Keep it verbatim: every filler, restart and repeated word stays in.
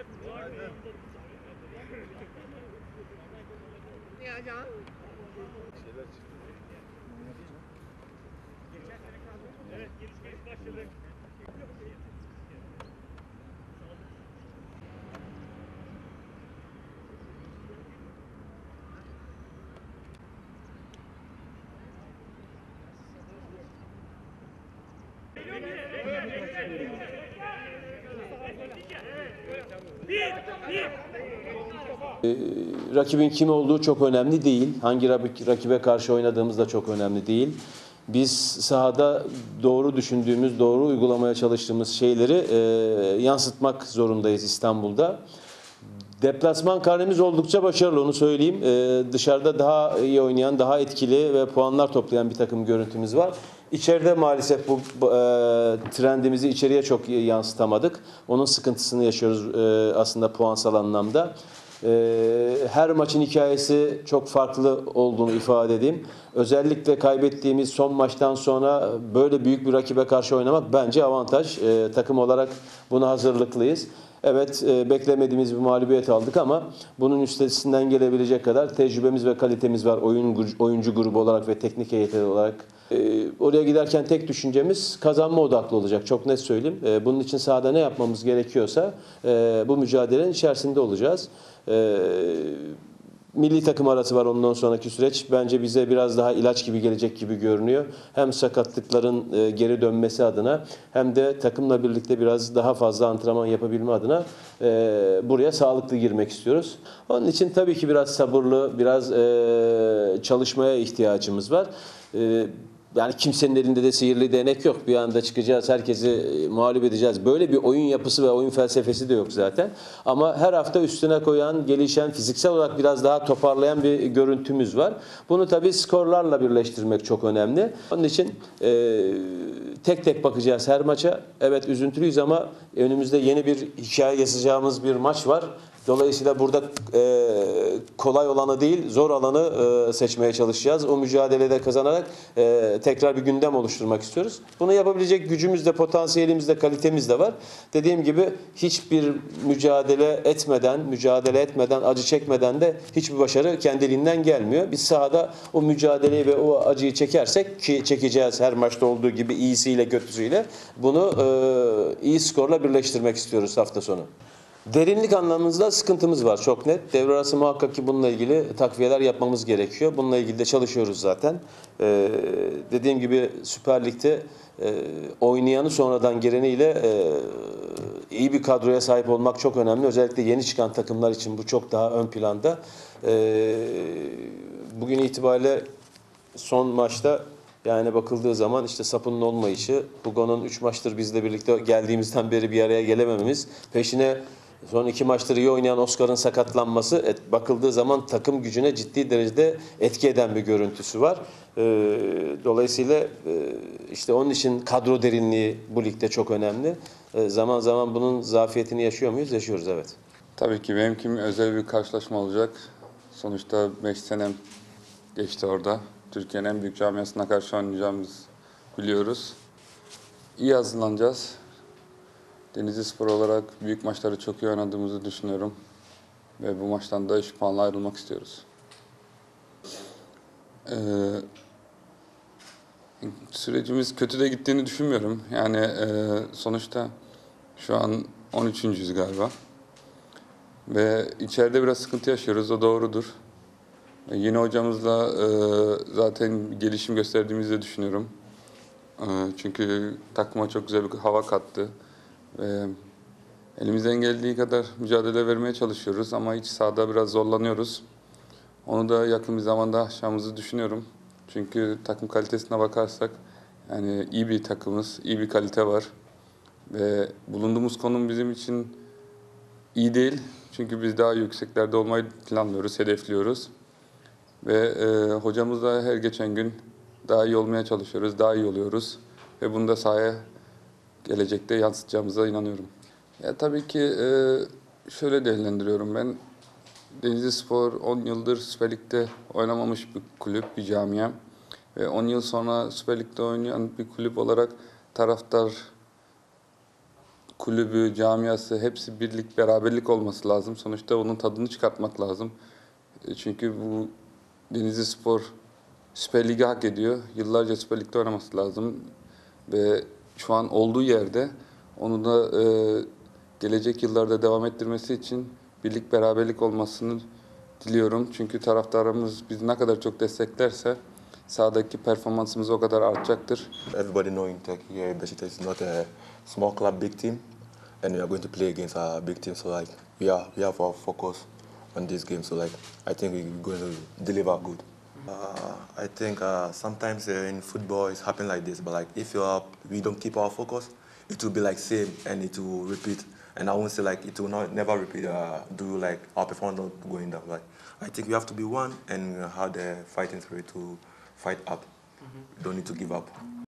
Evet, gelişmeye başladık. Rakibin kim olduğu çok önemli değil. Hangi rakibe karşı oynadığımız da çok önemli değil. Biz sahada doğru düşündüğümüz, doğru uygulamaya çalıştığımız şeyleri e, yansıtmak zorundayız İstanbul'da. Deplasman karnemiz oldukça başarılı, onu söyleyeyim. Ee, dışarıda daha iyi oynayan, daha etkili ve puanlar toplayan bir takım görüntümüz var. İçeride maalesef bu e, trendimizi içeriye çok yansıtamadık. Onun sıkıntısını yaşıyoruz e, aslında puansal anlamda. E, her maçın hikayesi çok farklı olduğunu ifade edeyim. Özellikle kaybettiğimiz son maçtan sonra böyle büyük bir rakibe karşı oynamak bence avantaj. E, takım olarak buna hazırlıklıyız. Evet, e, beklemediğimiz bir mağlubiyet aldık ama bunun üstesinden gelebilecek kadar tecrübemiz ve kalitemiz var oyun oyuncu grubu olarak ve teknik heyeti olarak. E, oraya giderken tek düşüncemiz kazanma odaklı olacak, çok net söyleyeyim. E, bunun için sahada ne yapmamız gerekiyorsa e, bu mücadelenin içerisinde olacağız. E, Milli takım arası var ondan sonraki süreç. Bence bize biraz daha ilaç gibi gelecek gibi görünüyor. Hem sakatlıkların geri dönmesi adına hem de takımla birlikte biraz daha fazla antrenman yapabilme adına buraya sağlıklı girmek istiyoruz. Onun için tabii ki biraz sabırlı, biraz çalışmaya ihtiyacımız var. Yani kimsenin elinde de sihirli değnek yok. Bir anda çıkacağız, herkesi mağlup edeceğiz. Böyle bir oyun yapısı ve oyun felsefesi de yok zaten. Ama her hafta üstüne koyan, gelişen, fiziksel olarak biraz daha toparlayan bir görüntümüz var. Bunu tabii skorlarla birleştirmek çok önemli. Onun için e, tek tek bakacağız her maça. Evet, üzüntülüyüz ama önümüzde yeni bir hikaye yazacağımız bir maç var. Dolayısıyla burada e, kolay olanı değil, zor alanı e, seçmeye çalışacağız. O mücadelede kazanarak e, tekrar bir gündem oluşturmak istiyoruz. Bunu yapabilecek gücümüz de, potansiyelimiz de, kalitemiz de var. Dediğim gibi hiçbir mücadele etmeden, mücadele etmeden, acı çekmeden de hiçbir başarı kendiliğinden gelmiyor. Biz sahada o mücadeleyi ve o acıyı çekersek, ki çekeceğiz her maçta olduğu gibi iyisiyle kötüsüyle, bunu e, iyi skorla birleştirmek istiyoruz hafta sonu. Derinlik anlamında sıkıntımız var çok net. Devre arası muhakkak ki bununla ilgili takviyeler yapmamız gerekiyor. Bununla ilgili de çalışıyoruz zaten. Ee, dediğim gibi Süper Lig'de e, oynayanı sonradan gireniyle e, iyi bir kadroya sahip olmak çok önemli. Özellikle yeni çıkan takımlar için bu çok daha ön planda. Ee, bugün itibariyle son maçta yani bakıldığı zaman işte Sapun'un olmayışı, Hugo'nun üç maçtır bizle birlikte geldiğimizden beri bir araya gelemememiz, peşine son iki maçtır iyi oynayan Oscar'ın sakatlanması, et, bakıldığı zaman takım gücüne ciddi derecede etki eden bir görüntüsü var. Ee, dolayısıyla e, işte onun için kadro derinliği bu ligde çok önemli. Ee, zaman zaman bunun zafiyetini yaşıyor muyuz? Yaşıyoruz, evet. Tabii ki benimki özel bir karşılaşma olacak. Sonuçta beş senem geçti orada. Türkiye'nin en büyük camiasına karşı oynayacağımızı biliyoruz. İyi hazırlanacağız. Denizlispor olarak büyük maçları çok iyi oynadığımızı düşünüyorum. Ve bu maçtan da üç puanla ayrılmak istiyoruz. Ee, sürecimiz kötü de gittiğini düşünmüyorum. Yani e, sonuçta şu an on üçüncüyüz galiba. Ve içeride biraz sıkıntı yaşıyoruz, o doğrudur. Ve yeni hocamızla e, zaten gelişim gösterdiğimizi de düşünüyorum. E, çünkü takıma çok güzel bir hava kattı. Ve elimizden geldiği kadar mücadele vermeye çalışıyoruz ama iç sahada biraz zorlanıyoruz. Onu da yakın bir zamanda aşacağımızı düşünüyorum. Çünkü takım kalitesine bakarsak yani iyi bir takımız, iyi bir kalite var. Ve bulunduğumuz konum bizim için iyi değil. Çünkü biz daha yükseklerde olmayı planlıyoruz, hedefliyoruz. Ve e, hocamızla her geçen gün daha iyi olmaya çalışıyoruz, daha iyi oluyoruz. Ve bunu da sahaya gelecekte yansıtacağımıza inanıyorum. Ya tabii ki e, şöyle değerlendiriyorum ben. Denizlispor on yıldır Süper Lig'de oynamamış bir kulüp, bir camia. Ve on yıl sonra Süper Lig'de oynayan bir kulüp olarak taraftar kulübü, camiası hepsi birlik, beraberlik olması lazım. Sonuçta onun tadını çıkartmak lazım. E, Çünkü bu Denizli Spor Süper Lig'i hak ediyor. Yıllarca Süper Lig'de oynaması lazım. Ve şu an olduğu yerde onu da e, gelecek yıllarda devam ettirmesi için birlik, beraberlik olmasını diliyorum. Çünkü taraftarımız bizi ne kadar çok desteklerse sahadaki performansımız o kadar artacaktır. Everybody know in Turkey, uh, Besiktas is not a small club, big team, and we are going to play against a big team. So like we are, we have our focus on this game. So like I think we're going to deliver good. Uh, I think uh, sometimes uh, in football it's happen like this, but like if you are, we don't keep our focus, it will be like same and it will repeat. And I won't say like it will not never repeat. Uh, do like our performance not going down. Like I think we have to be one and have the fighting spirit to fight up. Don't need to give up.